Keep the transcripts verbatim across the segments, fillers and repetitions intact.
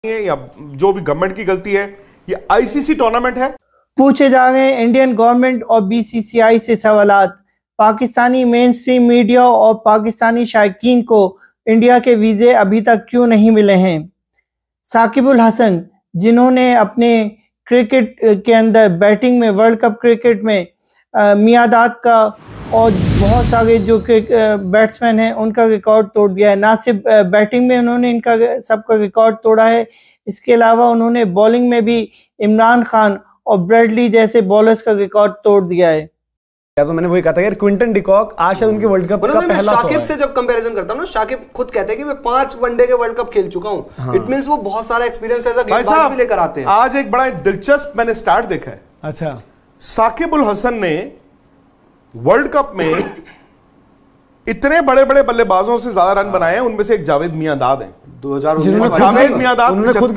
या जो भी गवर्नमेंट की गलती है, ये आईसीसी टूर्नामेंट है। पूछे जा रहे हैं इंडियन गवर्नमेंट और बीसीसीआई से सवालात। पाकिस्तानी मेन स्ट्रीम मीडिया और पाकिस्तानी शायकीन को इंडिया के वीज़े अभी तक क्यों नहीं मिले हैं। साकिब उल हसन, जिन्होंने अपने क्रिकेट के अंदर बैटिंग में वर्ल्ड कप क्रिकेट में मियादाद का और बहुत सारे जो बैट्समैन हैं उनका रिकॉर्ड तोड़ दिया है। ना सिर्फ बैटिंग में उन्होंने इनका सबका रिकॉर्ड तोड़ा है, इसके अलावा उन्होंने बॉलिंग में भी इमरान खान और ब्रैडली जैसे बॉलर्स का रिकॉर्ड तोड़ दिया है। तो मैंने वही कहा था यार, क्विंटन डिकॉक आज शायद उनके वर्ल्ड कप का पहला शाकिब से जब कंपैरिजन करता हूं ना, शाकिब खुद कहते हैं कि मैं पांच वनडे के वर्ल्ड कप खेल चुका हूं। हाँ। इट मींस वो बहुत सारा एक्सपीरियंस ऐसा गेंदबाज भी लेकर आते हैं। आज एक बड़ा दिलचस्प मैंने स्टार्ट देखा है। अच्छा, साकिब उल हसन ने वर्ल्ड कप में इतने बड़े बड़े बल्लेबाजों से ज्यादा रन बनाए हैं, उनमें से एक जावेद मियांदाद है। दो हज़ार जावेद मियांदाद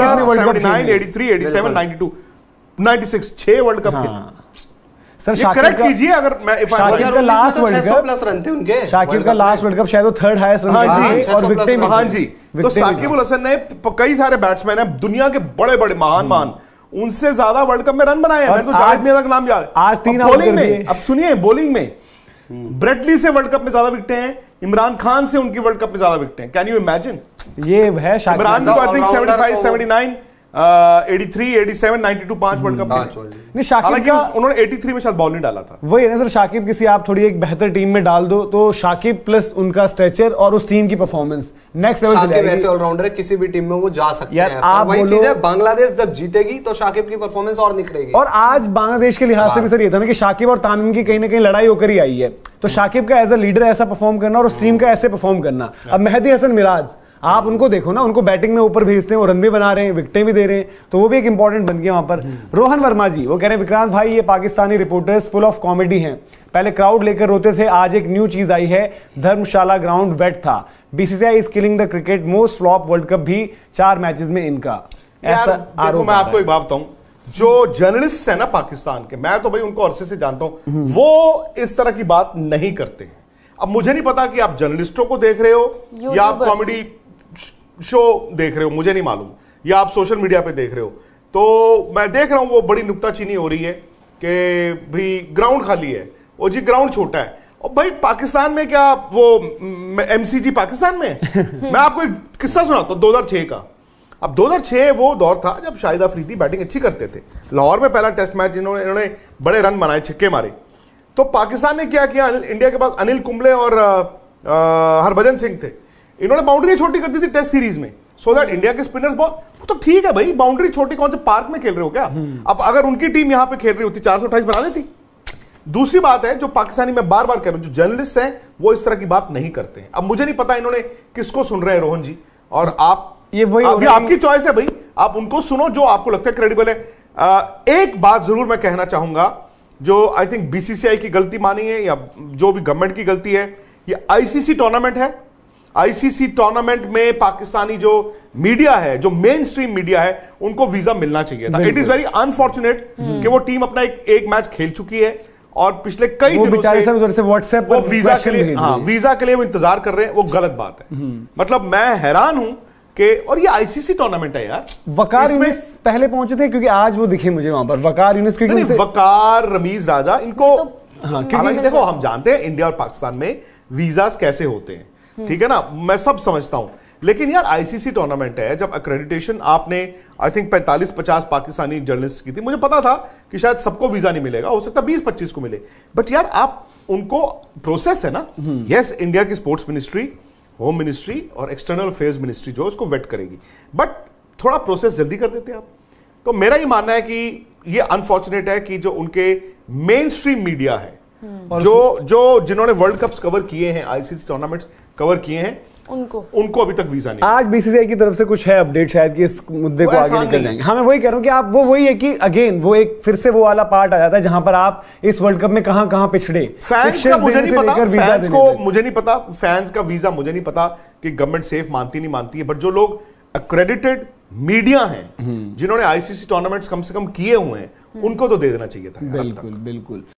छह वर्ल्ड कप खेले। सर करेक्ट कीजिए अगर मैं शाकिब का last world cup plus run थे उनके। शाकिब का लास्ट वर्ल्ड कप शायद वो थर्ड हाईएस्ट रन और विकेटें भी। हाँ जी, तो साकिब उल हसन ने कई सारे बैट्समैन है दुनिया के बड़े बड़े महान महान, उनसे ज्यादा वर्ल्ड कप में रन बनाए हैं। तो जावेद मियांदाद का नाम याद। आज तीन बॉलिंग में, अब सुनिए, बॉलिंग में ब्रेडली से वर्ल्ड कप में ज्यादा विकेटें हैं, इमरान खान से उनकी वर्ल्ड कप में ज्यादा विकेटें हैं। Can you imagine? ये है इमरान को आई थिंक पचहत्तर, उन्यासी तिरासी, सत्तासी, बानवे पांच वर्ल्ड कप नहीं। शाकिब का उन्होंने तिरासी में शायद बॉल नहीं डाला था। वही है ना सर, शाकिब किसी आप थोड़ी एक बेहतर टीम में डाल दो तो शाकिब प्लस उनका स्ट्रेचर और उस टीम की परफॉर्मेंस नेक्स्ट लेवल चले जाएगी। ऐसे ऑलराउंडर है, किसी भी टीम में वो जा सकते हैं। आप वही चीज है, बांग्लादेश जब जीतेगी तो शाकिब की परफॉर्मेंस और निखरेगी। और आज बांग्लादेश के लिहाज से भी सर ये था ना कि शाकिब और तामिम की कहीं ना कहीं लड़ाई होकर ही आई है। तो शाकिब का एज अ लीडर ऐसा परफॉर्म करना और उस टीम का ऐसे परफॉर्म करना। अब मेहदी हसन मिराज, आप उनको देखो ना, उनको बैटिंग में ऊपर भेजते हैं, वो रन भी बना रहे हैं, विकेटें भी दे रहे हैं, तो वो भी एक इंपॉर्टेंट बन गया वहां पर। रोहन वर्मा जी वो कह रहे हैं विक्रांत भाई ये Pakistani reporters full of comedy हैं, पहले क्राउड लेकर रोते थे, आज एक न्यू चीज आई है, धर्मशाला ग्राउंड वेट था। BCCI is killing the cricket, most flop world cup भी चार मैचेस में इनका। ऐसा आरोप। मैं आपको एक बात बताऊं, जो जर्नलिस्ट है ना पाकिस्तान के, मैं तो भाई उनको अरसे से जानता हूं, वो इस तरह की बात नहीं करते। अब मुझे नहीं पता कि आप जर्नलिस्टों को देख रहे हो या आप कॉमेडी शो देख रहे हो, मुझे नहीं मालूम, या आप सोशल मीडिया पे देख रहे हो। तो मैं देख रहा हूं वो बड़ी नुक्ताचीनी हो रही है कि भाई ग्राउंड खाली है, और जी ग्राउंड छोटा है। और भाई पाकिस्तान में क्या वो एमसीजी पाकिस्तान में मैं आपको एक किस्सा सुनाता हूं दो हज़ार छह का। अब दो हज़ार छह वो दौर था जब शाहिद अफरीदी बैटिंग अच्छी करते थे। लाहौर में पहला टेस्ट मैच इन्होंने इन्होंने बड़े रन बनाए, छक्के मारे। तो पाकिस्तान ने क्या किया, इंडिया के पास अनिल कुंबले और हरभजन सिंह थे, इन्होंने बाउंड्री छोटी कर दी थी टेस्ट सीरीज में, सो दैट इंडिया के स्पिनर्स बॉल। तो ठीक है भाई, बाउंड्री छोटी कौन से पार्क में खेल रहे हो क्या? अब अगर उनकी टीम यहां पे खेल रही होती चार सौ अट्ठाईस बना देती। दूसरी बात है, जो पाकिस्तानी मैं बार बार कह रहा हूं, जो जर्नलिस्ट हैं वो इस तरह की बात नहीं करते हैं। अब मुझे नहीं पता इन्होंने किसको सुन रहे हैं रोहन जी, और आप ये वही आप, आपकी चॉइस है भाई, आप उनको सुनो जो आपको लगता है क्रेडिबल है। आ, एक बात जरूर मैं कहना चाहूंगा, जो आई थिंक बीसीसीआई की गलती मानी है या जो भी गवर्नमेंट की गलती है, ये आईसीसी टूर्नामेंट है। आईसीसी टूर्नामेंट में पाकिस्तानी जो मीडिया है, जो मेन स्ट्रीम मीडिया है, उनको वीजा मिलना चाहिए था। इट इज वेरी अनफॉर्चुनेट कि वो टीम अपना एक, एक मैच खेल चुकी है और पिछले कई दिनों से उधर से व्हाट्सएप पर वीजा के लिए हाँ वीजा के लिए वो इंतजार कर रहे हैं। वो गलत बात है। मतलब मैं हैरान हूं कि, और ये आईसीसी टूर्नामेंट है यार। वकार यूनिस पहले पहुंचे थे क्योंकि आज वो दिखे मुझे वहां पर, वकार यूनिस, क्योंकि वकार, रमीज राजा, इनको हालांकि देखो हम जानते हैं इंडिया और पाकिस्तान में वीजास कैसे होते हैं, ठीक है ना, मैं सब समझता हूं। लेकिन यार आईसीसी टूर्नामेंट है, जब एक्रेडिटेशन आपने आई थिंक पैंतालीस पचास पाकिस्तानी जर्नलिस्ट की थी, मुझे पता था कि शायद सबको वीजा नहीं मिलेगा, हो सकता है बीस पच्चीस को मिले, बट यार आप उनको प्रोसेस है ना। यस, इंडिया की स्पोर्ट्स मिनिस्ट्री, होम मिनिस्ट्री और एक्सटर्नल अफेयर्स मिनिस्ट्री जो उसको वेट करेगी, बट थोड़ा प्रोसेस जल्दी कर देते आप। तो मेरा ही मानना है कि ये अनफॉर्चुनेट है कि जो उनके मेन स्ट्रीम मीडिया है, जो जो जिन्होंने वर्ल्ड कप्स कवर किए हैं, आईसीसी टूर्नामेंट्स कवर किए हैं, उनको उनको अभी तक वीजा नहीं। आज बीसीसीआई की तरफ से कुछ है अपडेट शायद कि इस मुद्दे को आगे निकल जाएंगे। हाँ, मैं वही कह रहा हूं कि आप वो वही है कि अगेन वो एक फिर से वो वाला पार्ट आ जाता है जहां पर आप इस वर्ल्ड कप में कहां कहां पिछड़े। फैंस का मुझे नहीं पता, फैंस को मुझे नहीं पता, फैंस का वीजा मुझे नहीं पता कि गवर्नमेंट सेफ मानती नहीं मानती है, बट जो लोग एक्रेडिटेड मीडिया हैं, जिन्होंने आईसीसी टूर्नामेंट्स कम से कम किए हुए हैं, उनको तो दे देना चाहिए था। बिल्कुल बिल्कुल।